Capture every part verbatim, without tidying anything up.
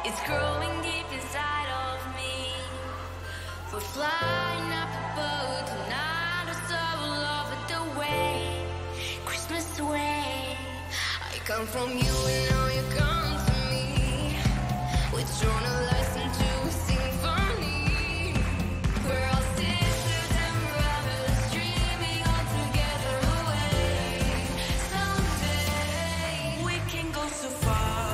It's growing deep inside of me. We're flying up a boat tonight, a soul over the way, Christmas way. I come from you and now you come to me. We're drawn a lesson to a symphony. We're all sisters and brothers, dreaming all together away. Someday we can go so far.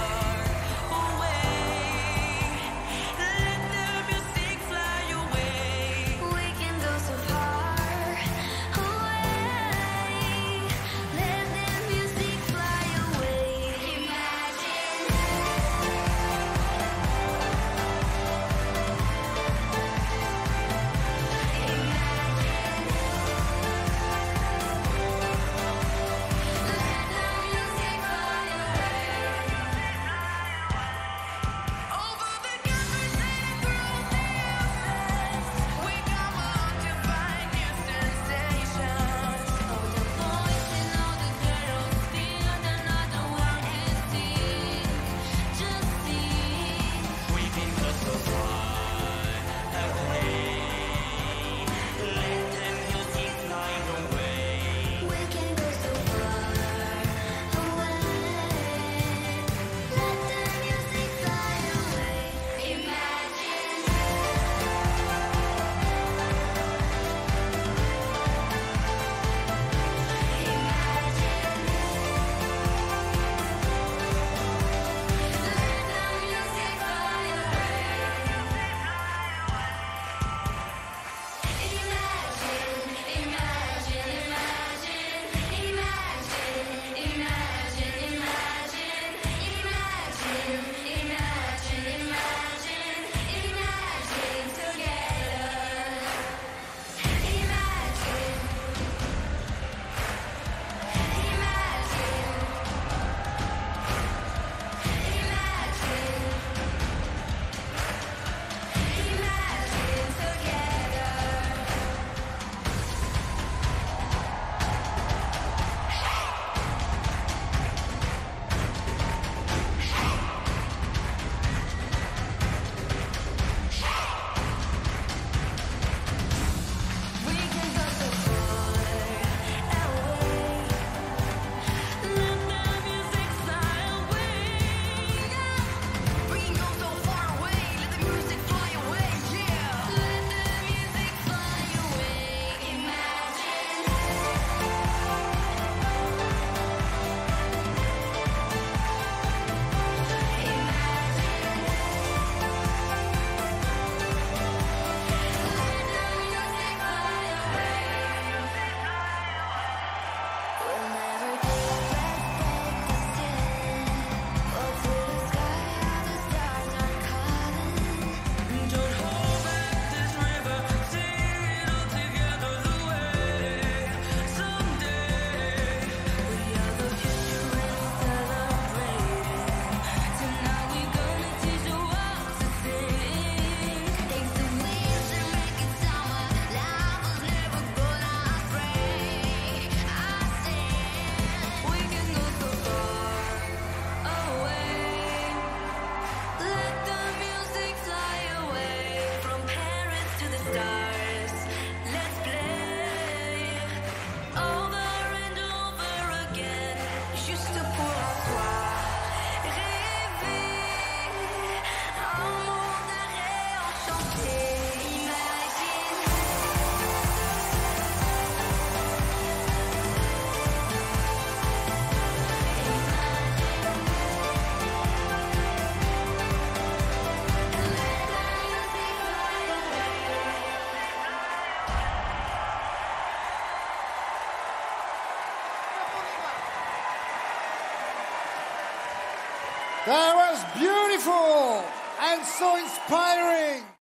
That was beautiful and so inspiring.